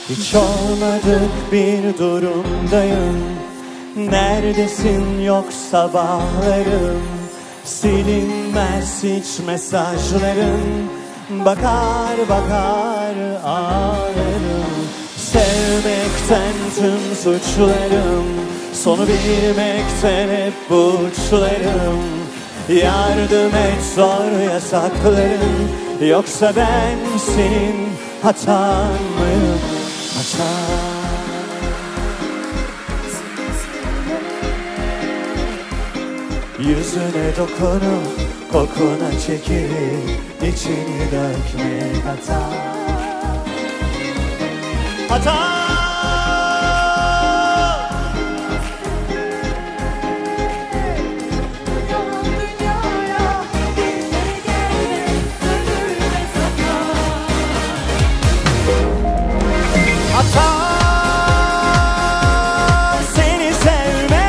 Hiç olmadık bir durumdayım. Neredesin yok sabahlarım. Silinmez hiç mesajların. Bakar bakar ağlarım. Sevmekten tüm suçlarım. Sonu bilmekten hep burçlarım. Yardım et zor yasakların. Yoksa ben senin hatan mıyım? Hatan. Yüzüne dokunup kokuna çekilip içini dökmek hata. Hata. Hata. Seni sevmek.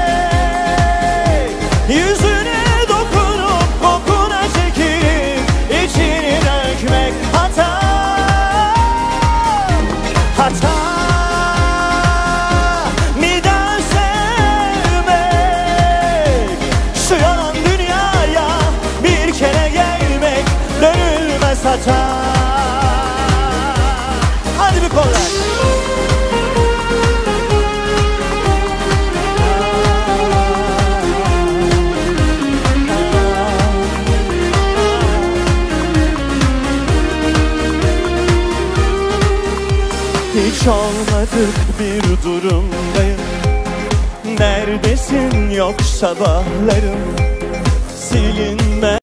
Yüzüne dokunup kokuna çekilip içini dökmek hata. Hata. Bir daha sevmek. Şu yalan dünyaya bir kere gelmek dönülmez hata. Hadi bir kollar. Hiç olmadık bir durumdayım. Neredesin yok sabahlarım. Silinmez